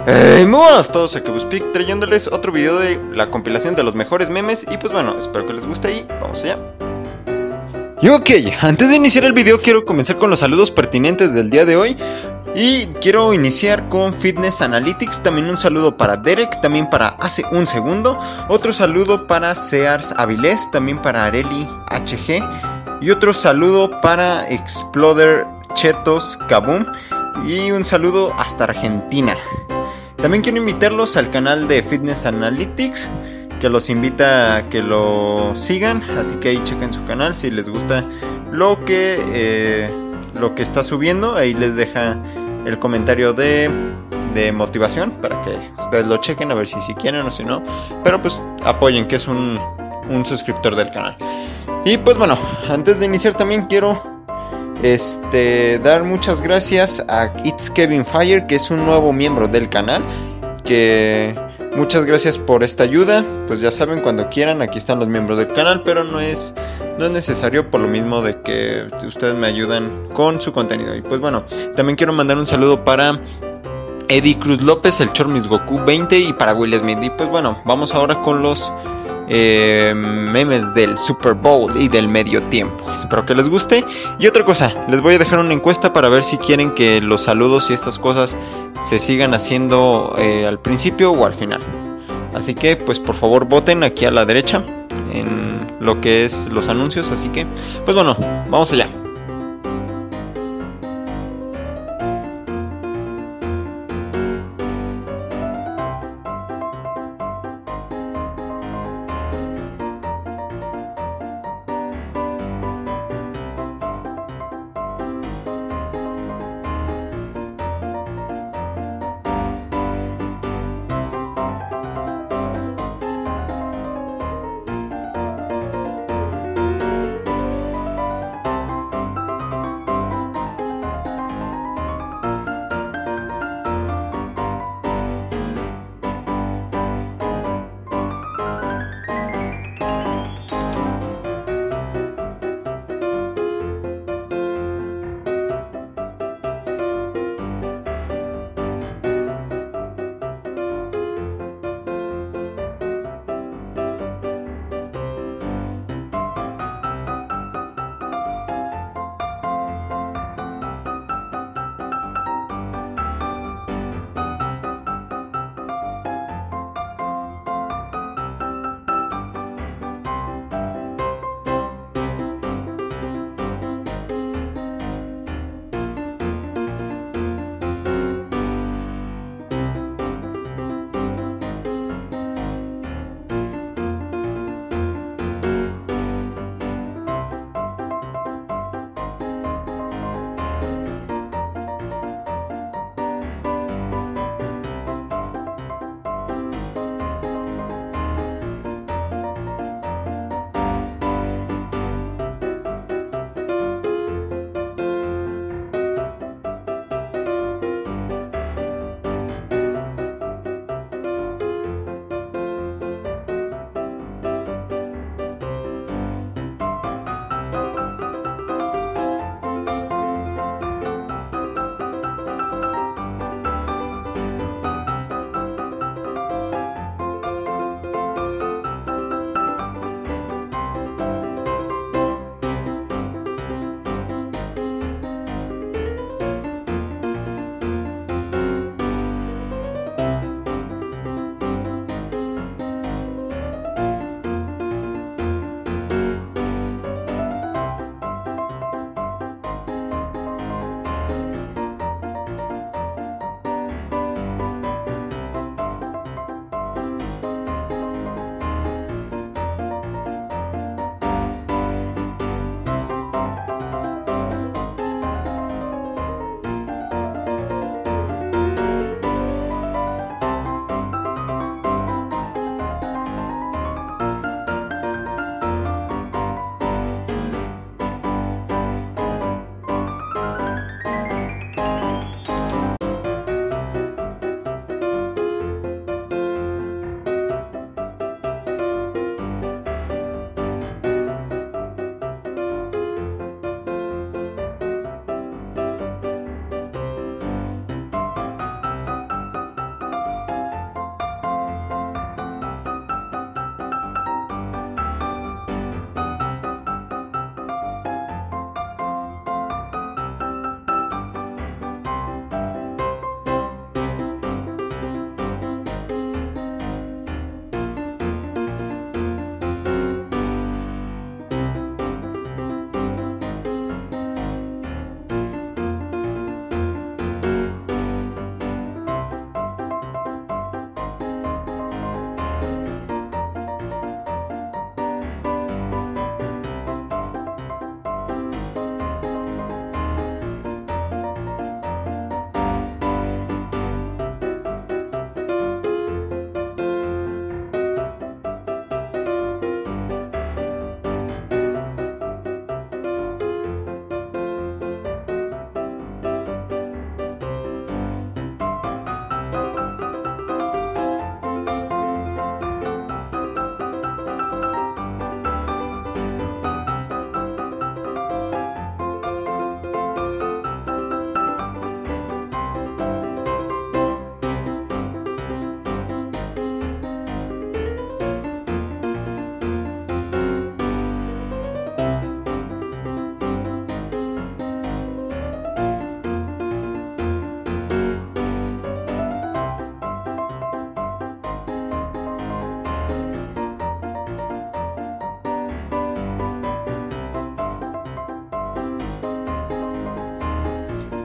Muy buenas a todos, aquí BuzzPeak trayéndoles otro video de la compilación de los mejores memes. Y pues bueno, espero que les guste y vamos allá. Y ok, antes de iniciar el video quiero comenzar con los saludos pertinentes del día de hoy. Y quiero iniciar con Fitness Analytics. También un saludo para Derek, también para Hace un Segundo. Otro saludo para Sears Avilés, también para Areli HG. Y otro saludo para Exploder Chetos Kaboom. Y un saludo hasta Argentina. También quiero invitarlos al canal de Fitness Analytics, que los invita a que lo sigan, así que ahí chequen su canal si les gusta lo que está subiendo. Ahí les deja el comentario de motivación para que ustedes lo chequen a ver si quieren o si no, pero pues apoyen, que es un suscriptor del canal. Y pues bueno, antes de iniciar también quiero dar muchas gracias a It's Kevin Fire, que es un nuevo miembro del canal. Que muchas gracias por esta ayuda. Pues ya saben, cuando quieran, aquí están los miembros del canal, pero no es necesario, por lo mismo de que ustedes me ayudan con su contenido. Y pues bueno, también quiero mandar un saludo para Eddie Cruz López, el Chormis Goku 20 y para Will Smith. Y pues bueno, vamos ahora con los memes del Super Bowl y del medio tiempo. Espero que les guste. Y otra cosa, les voy a dejar una encuesta para ver si quieren que los saludos y estas cosas se sigan haciendo al principio o al final. Así que pues por favor voten aquí a la derecha en lo que es los anuncios. Así que pues bueno, vamos allá.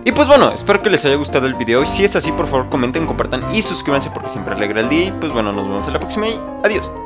Y pues bueno, espero que les haya gustado el video. Y si es así, por favor comenten, compartan y suscríbanse porque siempre alegra el día. Y pues bueno, nos vemos en la próxima y adiós.